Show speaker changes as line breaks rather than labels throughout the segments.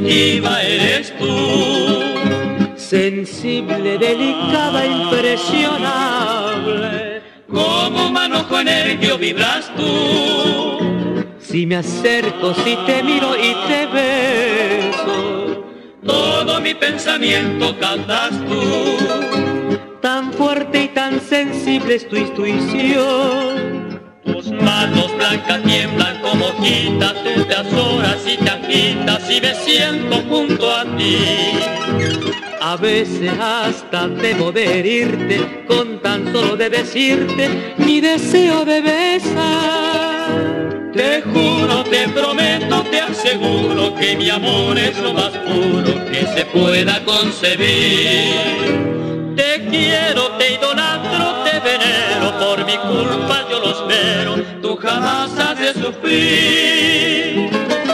sensitiva eres tú.
Sensible, delicada, impresionable,
Como un manojo enérgico vibras tú.
si me acerco, si te miro y te beso,
Todo mi pensamiento cantas tú.
tan fuerte y tan sensible es tu intuición.
Tus manos blancas tiemblan como hojitas, tú te azoras y te agitas y me siento junto a ti.
A veces hasta temo de herirte con tan solo de decirte mi deseo de besar.
Te juro, te prometo, te aseguro que mi amor es lo más puro que se pueda concebir. Te quiero, te idolatro, te venero, por mi culpa yo lo espero, tú jamás has de sufrir.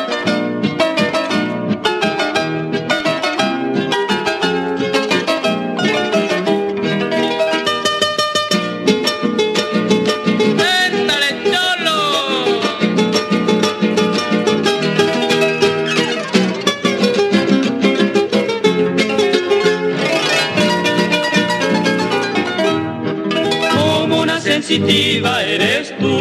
¡Éntale, cholo! Sensitiva eres tú.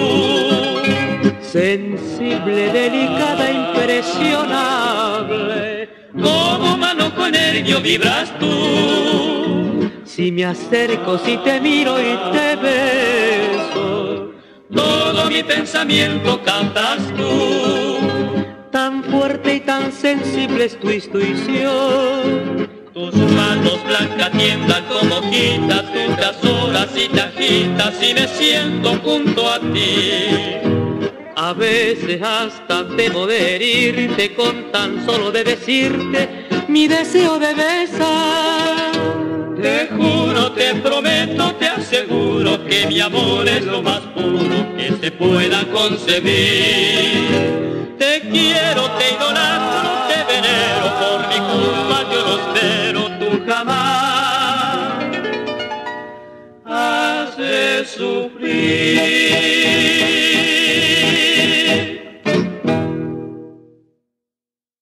Sensible, delicada, impresionable,
Como manojo enérgico vibras tú.
si me acerco, si te miro y te beso,
Todo mi pensamiento cantas tú.
tan fuerte y tan sensible es tu intuición.
Tus manos blancas tiemblan como hojitas, tú te azoras y te agitas y me siento junto a ti.
A veces hasta temo de herirte con tan solo de decirte mi deseo de besar.
Te juro, te prometo, te aseguro que mi amor es lo más puro que se pueda concebir. Te quiero, te idolatro, te venero, por mi culpa yo lo espero, tú jamás has de sufrir.